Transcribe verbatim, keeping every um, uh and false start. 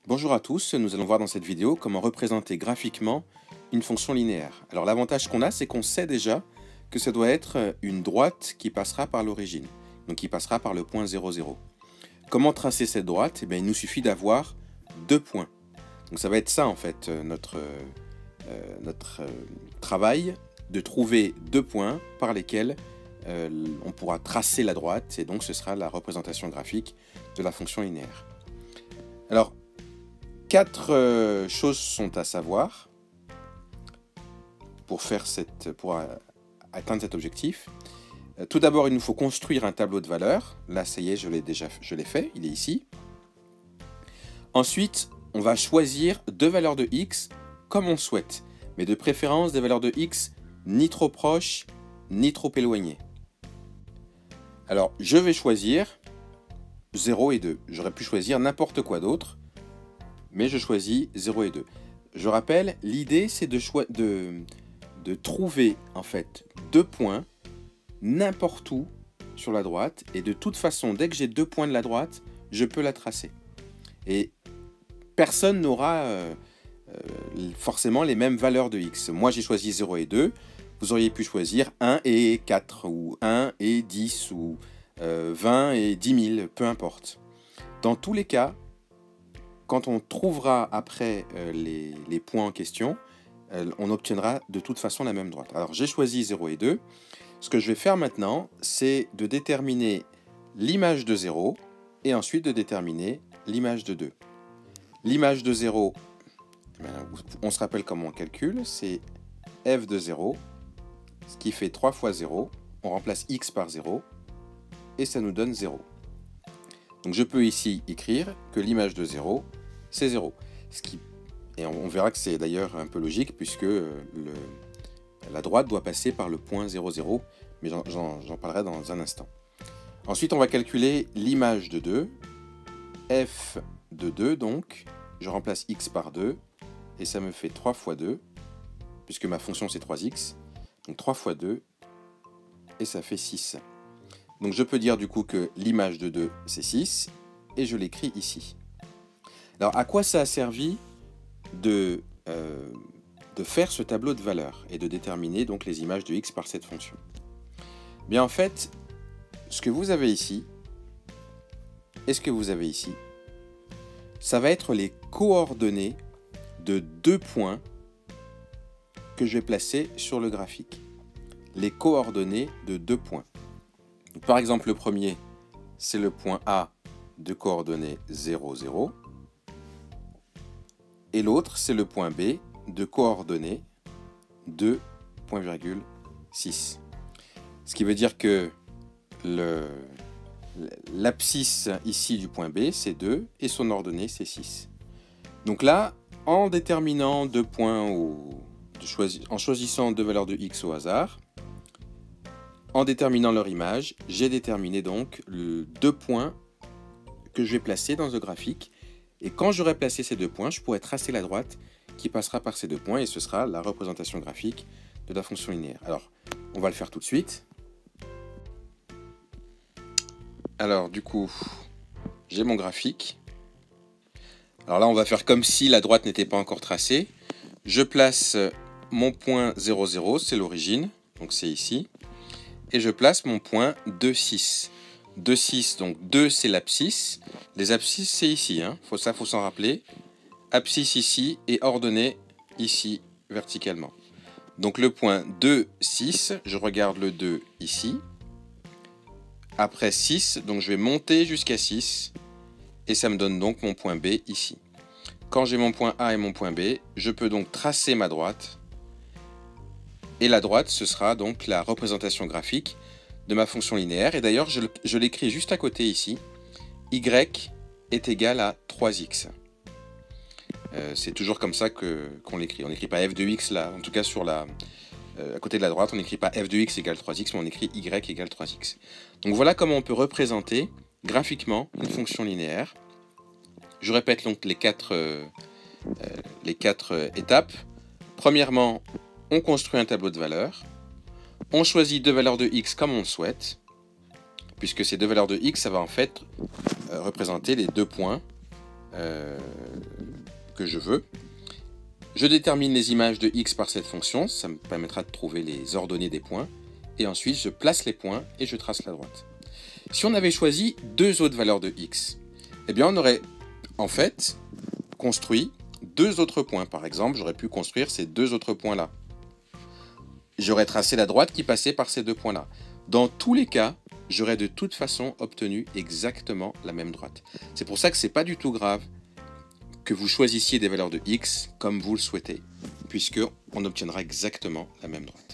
Bonjour à tous, nous allons voir dans cette vidéo comment représenter graphiquement une fonction linéaire. Alors l'avantage qu'on a, c'est qu'on sait déjà que ça doit être une droite qui passera par l'origine, donc qui passera par le point zéro zéro. Comment tracer cette droite? Eh bien, il nous suffit d'avoir deux points. Donc ça va être ça en fait notre, euh, notre euh, travail, de trouver deux points par lesquels euh, on pourra tracer la droite, et donc ce sera la représentation graphique de la fonction linéaire. Alors, Quatre euh, choses sont à savoir pour, faire cette, pour euh, atteindre cet objectif. Euh, tout d'abord, il nous faut construire un tableau de valeurs. Là, ça y est, je l'ai déjà je l'ai fait, il est ici. Ensuite, on va choisir deux valeurs de x comme on souhaite, mais de préférence des valeurs de x ni trop proches, ni trop éloignées. Alors, je vais choisir zéro et deux. J'aurais pu choisir n'importe quoi d'autre, mais je choisis zéro et deux. Je rappelle, l'idée c'est de, de, de trouver en fait deux points n'importe où sur la droite, et de toute façon, dès que j'ai deux points de la droite, je peux la tracer. Et personne n'aura euh, euh, forcément les mêmes valeurs de x. Moi j'ai choisi zéro et deux, vous auriez pu choisir un et quatre, ou un et dix, ou euh, vingt et dix mille, peu importe. Dans tous les cas, quand on trouvera après euh, les, les points en question, euh, on obtiendra de toute façon la même droite. Alors j'ai choisi zéro et deux. Ce que je vais faire maintenant, c'est de déterminer l'image de zéro et ensuite de déterminer l'image de deux. L'image de zéro, on se rappelle comment on calcule, c'est f de zéro, ce qui fait trois fois zéro. On remplace x par zéro et ça nous donne zéro. Donc je peux ici écrire que l'image de zéro, c'est zéro. Ce qui, et on verra que c'est d'ailleurs un peu logique, puisque le, la droite doit passer par le point zéro zéro, mais j'en parlerai dans un instant. Ensuite, on va calculer l'image de deux, f de deux, donc, je remplace x par deux, et ça me fait trois fois deux, puisque ma fonction c'est trois x, donc trois fois deux, et ça fait six. Donc je peux dire du coup que l'image de deux, c'est six, et je l'écris ici. Alors à quoi ça a servi de, euh, de faire ce tableau de valeurs et de déterminer donc les images de x par cette fonction? Bien en fait, ce que vous avez ici, et ce que vous avez ici, ça va être les coordonnées de deux points que je vais placer sur le graphique. Les coordonnées de deux points. Par exemple, le premier, c'est le point A de coordonnées zéro, zéro. Et l'autre, c'est le point B de coordonnées deux, six. Ce qui veut dire que l'abscisse ici du point B, c'est deux, et son ordonnée, c'est six. Donc là, en déterminant deux points, au, de choisi, en choisissant deux valeurs de x au hasard, en déterminant leur image, j'ai déterminé donc le deux points que je vais placer dans le graphique. Et quand j'aurai placé ces deux points, je pourrai tracer la droite qui passera par ces deux points, et ce sera la représentation graphique de la fonction linéaire. Alors, on va le faire tout de suite. Alors, du coup, j'ai mon graphique. Alors là, on va faire comme si la droite n'était pas encore tracée. Je place mon point zéro zéro, c'est l'origine, donc c'est ici. Et je place mon point deux six. deux six, donc deux c'est l'abscisse. Les abscisses c'est ici, hein. Faut, ça faut s'en rappeler. Abscisse ici et ordonnée ici verticalement. Donc le point deux six, je regarde le deux ici. Après six, donc je vais monter jusqu'à six. Et ça me donne donc mon point B ici. Quand j'ai mon point A et mon point B, je peux donc tracer ma droite. Et la droite, ce sera donc la représentation graphique de ma fonction linéaire. Et d'ailleurs, je, je l'écris juste à côté ici. Y est égal à trois x. Euh, c'est toujours comme ça que, qu'on l'écrit. On n'écrit pas f de x là. En tout cas, sur la, euh, à côté de la droite, on n'écrit pas f de x égale trois x, mais on écrit y égale trois x. Donc voilà comment on peut représenter graphiquement une fonction linéaire. Je répète donc les quatre, euh, euh, les quatre euh, étapes. Premièrement, on construit un tableau de valeurs. On choisit deux valeurs de x comme on le souhaite, puisque ces deux valeurs de x, ça va en fait euh, représenter les deux points euh, que je veux. Je détermine les images de x par cette fonction, ça me permettra de trouver les ordonnées des points. Et ensuite, je place les points et je trace la droite. Si on avait choisi deux autres valeurs de x, eh bien on aurait en fait construit deux autres points. Par exemple, j'aurais pu construire ces deux autres points-là. J'aurais tracé la droite qui passait par ces deux points-là. Dans tous les cas, j'aurais de toute façon obtenu exactement la même droite. C'est pour ça que c'est pas du tout grave que vous choisissiez des valeurs de x comme vous le souhaitez, puisque on obtiendra exactement la même droite.